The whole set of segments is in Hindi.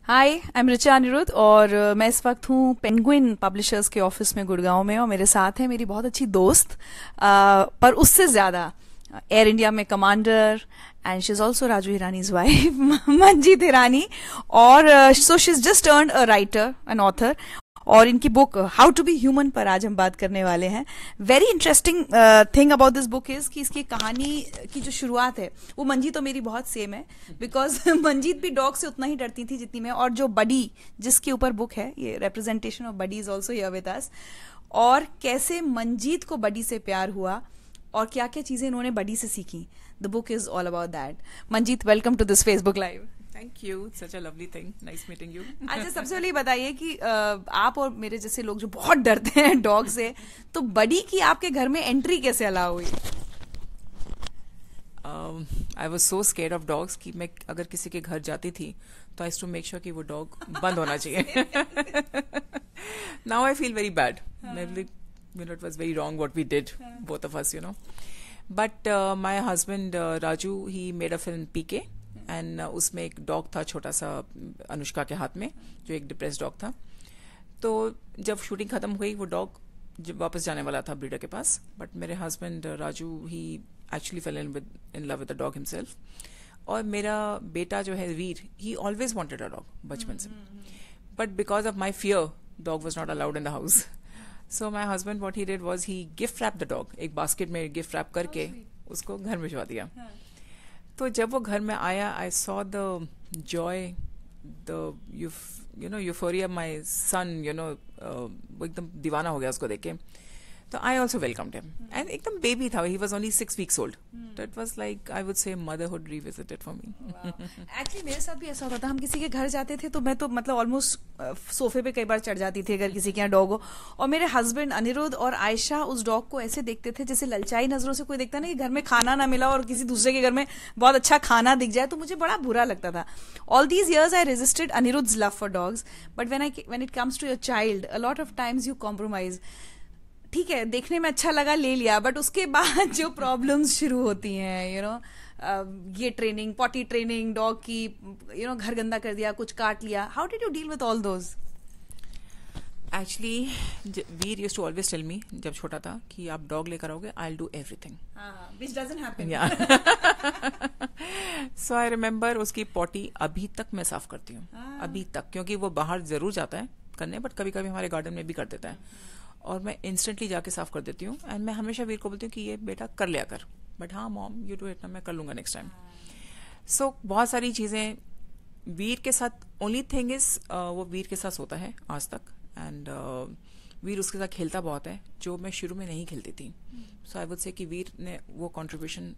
Hi, I am Richa Anirudh और मैं इस वक्त हूँ पेंगुइन पब्लिशर्स के ऑफिस में गुड़गांव में और मेरे साथ है मेरी बहुत अच्छी दोस्त पर उससे ज़्यादा एयर इंडिया में commander and she is also Raju Hirani's wife Manjeet Hirani और so she is just earned a writer an author और इनकी book how to be human पर आज हम बात करने वाले हैं. Very interesting thing about this book is कि इसकी कहानी की जो शुरुआत है वो मंजीत तो मेरी बहुत सेम है बिकॉज मंजीत भी डॉग से उतना ही डरती थी जितनी मैं. और जो बडी जिसके ऊपर बुक है ये representation of Buddy is also here with us. और कैसे मंजीत को बडी से प्यार हुआ और क्या क्या चीजें इन्होंने बडी से सीखी. The book is all about that. Manjeet, welcome to this Facebook live. Thank you. Such a lovely thing. Nice meeting you. अच्छा, सबसे पहले बताइए कि आप और मेरे जैसे लोग जो बहुत डरते हैं डॉग से, तो बडी की आपके घर में एंट्री कैसे अलाउ हुई? I was so scared of dogs कि मैं अगर किसी के घर जाती थी तो I used to make sure कि वो डॉग बंद होना चाहिए. Now I feel very bad. It was very wrong what we did, both of us, But my husband Raju, he made a film PK. And उसमें एक डॉग था छोटा सा अनुष्का के हाथ में जो एक डिप्रेस डॉग था. तो जब शूटिंग खत्म हुई वो डॉग वापस जाने वाला था ब्रीडर के पास. बट मेरे husband Raju he actually fell in love with the dog himself. और मेरा बेटा जो है Veer, he always wanted a dog बचपन से. But because of my fear dog was not allowed in the house. So my husband what he did was he gift wrap the dog. एक बास्केट में गिफ्ट रैप करके उसको घर भिजवा दिया. तो जब वो घर में आया I saw the joy, the euphoria my son, वो एकदम दीवाना हो गया उसको देख के. तो I also welcomed him and एकदम बेबी था. He was only 6 weeks old. तो it was like I would say motherhood revisited for me. Actually मेरे साथ भी ऐसा होता था. हम किसी के घर जाते थे तो मैं तो मतलब ऑलमोस्ट सोफे पे कई बार चढ़ जाती थी अगर किसी के यहाँ डॉग हो. और मेरे हस्बैंड अनिरुद्ध और आयशा उस डॉग को ऐसे देखते थे जैसे ललचाई नजरों से कोई देखता ना कि घर में खाना ना मिला और किसी दूसरे के घर में बहुत अच्छा खाना दिख जाए. तो मुझे बड़ा बुरा लगता था. All these years I resisted Anirudh's love for dogs. But when it comes to your child a lot of times you compromise. ठीक है, देखने में अच्छा लगा, ले लिया, बट उसके बाद जो प्रॉब्लम्स शुरू होती हैं, ये ट्रेनिंग, पॉटी ट्रेनिंग डॉग की, घर गंदा कर दिया, कुछ काट लिया. How did you deal with all those? Actually Veer used to always tell me जब छोटा था कि आप डॉग लेकर आओगे I will do everything. Which doesn't happen. So I remember उसकी पॉटी अभी तक मैं साफ करती हूँ. अभी तक, क्योंकि वो बाहर जरूर जाता है करने, बट कभी कभी हमारे गार्डन में भी कर देता है और मैं इंस्टेंटली जाके साफ कर देती हूँ. एंड मैं हमेशा वीर को बोलती हूँ कि ये बेटा कर लिया कर. बट हाँ मॉम यू डू इट ना, मैं कर लूंगा नेक्स्ट टाइम. सो बहुत सारी चीजें वीर के साथ. ओनली थिंग इज वो वीर के साथ सोता है आज तक. एंड वीर उसके साथ खेलता बहुत है जो मैं शुरू में नहीं खेलती थी. सो आई वुड से कि वीर ने वो contribution,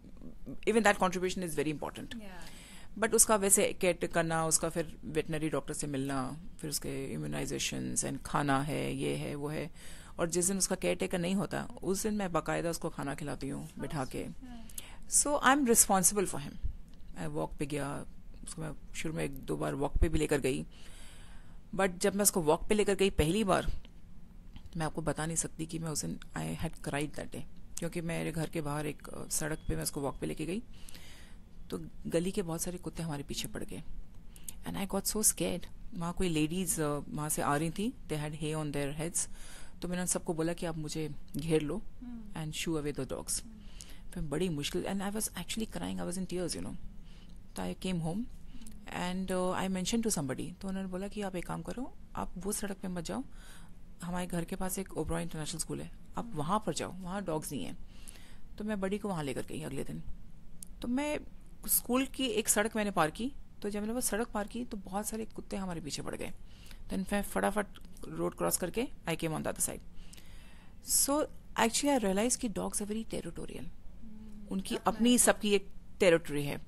even that contribution is very important. But उसका वैसे केयर करना, उसका फिर वेटनरी डॉक्टर से मिलना, फिर उसके इम्यूनाइजेशंस एंड खाना है, ये है वो है. और जिस दिन उसका केयर टेकर नहीं होता उस दिन मैं बाकायदा उसको खाना खिलाती हूँ बिठा के. So I am responsible for him. मैं वॉक पे गया, उसको मैं शुरू में 1-2 बार वॉक पे भी लेकर गई. बट जब मैं उसको वॉक पे लेकर गई पहली बार, मैं आपको बता नहीं सकती कि मैं उस दिन I had cried that day. क्योंकि मेरे घर के बाहर एक सड़क पे मैं उसको वॉक पे लेके गई तो गली के बहुत सारे कुत्ते हमारे पीछे पड़ गए. And I got so scared. वहाँ कोई लेडीज वहाँ से आ रही थी, they had hay on their heads. तो मैंने सबको बोला कि आप मुझे घेर लो and shoo away the dogs. फिर बड़ी मुश्किल, and I was actually crying, I was in tears. तो I came home and I mention to somebody. तो उन्होंने बोला कि आप एक काम करो, आप वो सड़क पे मत जाओ, हमारे घर के पास एक ओबरॉय इंटरनेशनल स्कूल है, आप वहाँ पर जाओ, वहाँ डॉग्स नहीं है. तो मैं बड़ी को वहाँ लेकर गई अगले दिन. तो मैं स्कूल की एक सड़क मैंने पार की. तो जब मैंने वो सड़क पार की तो बहुत सारे कुत्ते हमारे पीछे पड़ गए. देन मैं फटाफट रोड क्रॉस करके I came on the other side. So actually I realise कि डॉग्स आर वेरी टेरिटोरियल. उनकी अपनी सबकी एक टेरिटरी है.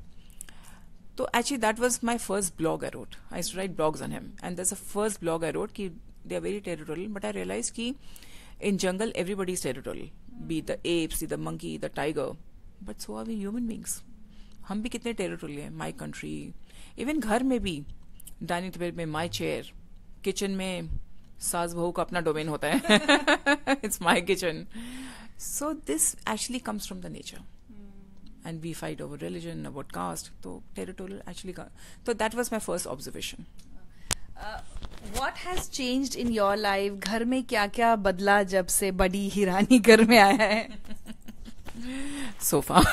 तो actually that was my first blog I wrote. I used to write blogs on him and that's the first blog I wrote कि they are very territorial. But I realise कि in jungle everybody is territorial, be the apes, the monkey, the tiger, but so are we human beings. हम भी कितने टेरिटोरियल हैं. माई कंट्री, इवन घर में भी, डाइनिंग टेबल में माई चेयर, किचन में सास बहू का अपना डोमेन होता है. It's my kitchen. So this actually comes from the nature. and we fight over religion, about caste. So territorial actually, so that was my first observation. What has changed in your life? घर में क्या क्या बदला जब से बडी हिरानी घर में आया है? Sofa.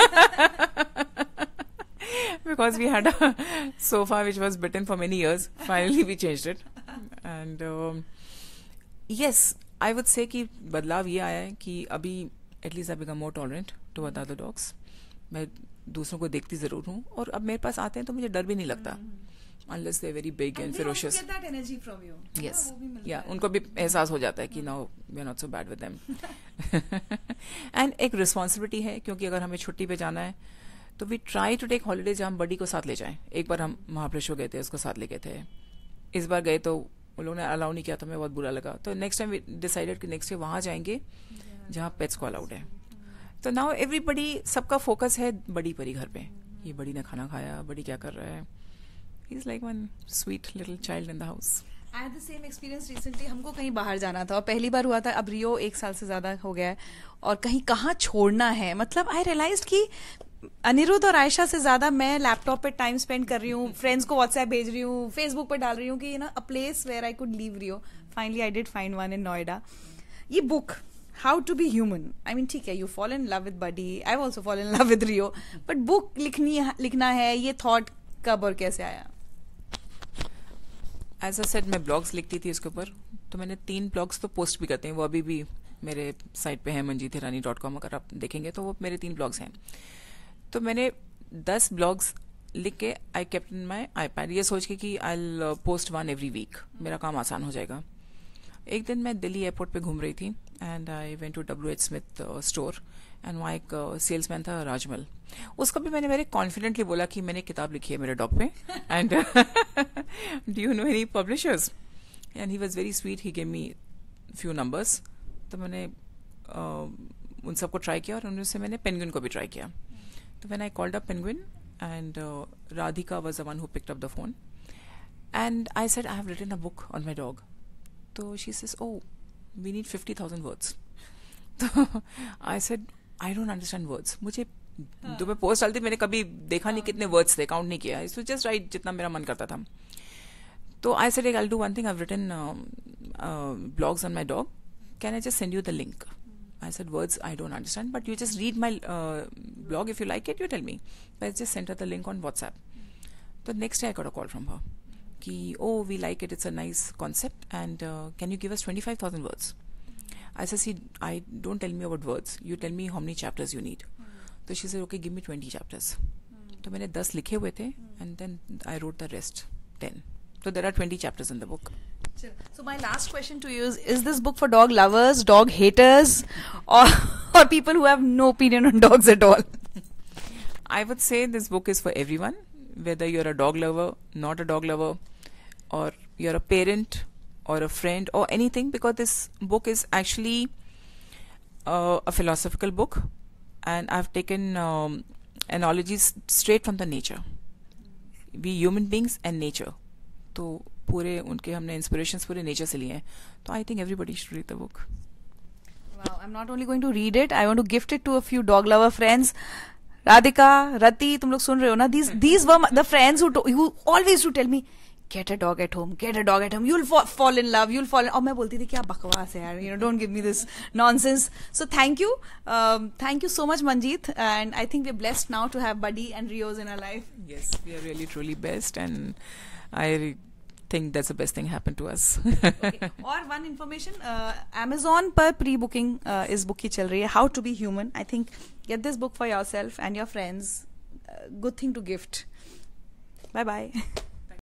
Because we had a sofa which was bitten for many years. Finally we changed it. And yes, I would say कि बदलाव ये आया है कि अभी at least I become more tolerant toward other dogs. मैं दूसरों को देखती जरूर हूँ और अब मेरे पास आते हैं तो मुझे डर भी नहीं लगता. Unless they're very big and ferocious. Get that energy from you. Yes. Yeah, उनको भी एहसास हो जाता है कि now we're not so bad with them. And एक responsibility है क्योंकि अगर हमें छुट्टी पे जाना है तो we try to take holidays जहाँ हम बडी को साथ ले जाएं. एक बार हम महाबलेश्वर गए थे, उसको साथ ले गए थे. इस बार गए तो उन लोगों ने अलाउ नहीं किया तो हमें बहुत बुरा लगा. तो नेक्स्ट टाइम वी डिसाइडेड कि नेक्स्ट डे वहाँ जाएंगे जहाँ पेट्स को अलाउड है. तो नाउ एवरीबडी, सबका फोकस है बड़ी परी घर पे. ये बड़ी ने खाना खाया, बड़ी क्या कर रहा है. He's like one sweet little child in the house. I had the same experience recently. हमको कहीं बाहर जाना था और पहली बार हुआ था. अब रियो 1 साल से ज्यादा हो गया है और कहीं कहाँ छोड़ना है. मतलब आई रियलाइज्ड कि अनिरुद्ध और आयशा से ज्यादा मैं लैपटॉप पे टाइम स्पेंड कर रही हूँ, फ्रेंड्स को व्हाट्सएप भेज रही हूँ, फेसबुक पे डाल रही हूँ कि a place where I could leave Rio. Finally I did find one in Noida. ये book how to be human, I mean ठीक है, you fall in love with Buddy, I also fall in love with Rio, but book लिखना है, ये थॉट कब और कैसे आया? एज अ सेड मैं ब्लॉग्स लिखती थी इसके ऊपर, तो मैंने 3 ब्लॉग्स तो पोस्ट भी करते हैं, वो अभी भी मेरे साइट पे है manjeethirani.com. अगर आप देखेंगे तो वो मेरे 3 ब्लॉग्स हैं. तो मैंने 10 ब्लॉग्स लिख के I kept in my iPad, ये सोच के कि I will post 1 every week, मेरा काम आसान हो जाएगा. एक दिन मैं दिल्ली एयरपोर्ट पे घूम रही थी and I went to WH Smith store and वहाँ एक सेल्समैन था राजमल. उसको भी मैंने वेरी कॉन्फिडेंटली बोला कि मैंने किताब लिखी है मेरे डॉग पे and do you know any publishers. And he was very sweet, he gave me few numbers. तो मैंने उन सबको ट्राई किया और उनमें से मैंने पेंगुइन को भी ट्राई किया. तो when I called up Penguin and Radhika was the one who picked up the phone and I said I have written a book on my dog. तो she says oh we need 50,000 words. तो I said I don't understand words. मुझे जो मैं पोस्ट डालती मैंने कभी देखा नहीं कितने वर्ड्स थे, काउंट नहीं किया. इट्स जस्ट राइट जितना मेरा मन करता था. तो I said I will do one thing, I have written blogs on my dog, can I just send you the link. I said, words I don't understand, but you just read my blog. If you like it, you tell me. So I just sent her the link on WhatsApp. The next day I got a call from her. Ki, oh, we like it. It's a nice concept. And can you give us 25,000 words? I said, see, I don't tell me about words. You tell me how many chapters you need. So she said, okay, give me 20 chapters. So मैंने 10 लिखे हुए थे and then I wrote the rest 10. So there are 20 chapters in the book. So my last question to you is this book for dog lovers, dog haters, or people who have no opinion on dogs at all? I would say this book is for everyone, whether you're a dog lover, not a dog lover, or you're a parent or a friend or anything, because this book is actually a philosophical book and I've taken analogies straight from the nature. We human beings and nature. तो पूरे उनके हमने इंस्पिरेशंस पूरे नेचर से लिए हैं. तो I think everybody should read the book. Wow, I'm not only going to read it, I want to gift it to a few dog lover friends. Radhika, Rati, तुम लोग सुन रहे हो ना? These were the friends who always to tell me, get a dog at home, get a dog at home. You'll fall in love. You'll fall. और मैं बोलती थी क्या बकवास है यार. You know, don't give me this nonsense. So thank you so much, Manjeet. And I think we're blessed now to have Buddy and Rios in our life. Yes, we are really truly blessed, and I think that's the best thing happened to us. Okay. और one information, Amazon पर pre-booking इस book की चल रही है, How to be Human. I think get this book for yourself and your friends. Good thing to gift. Bye bye.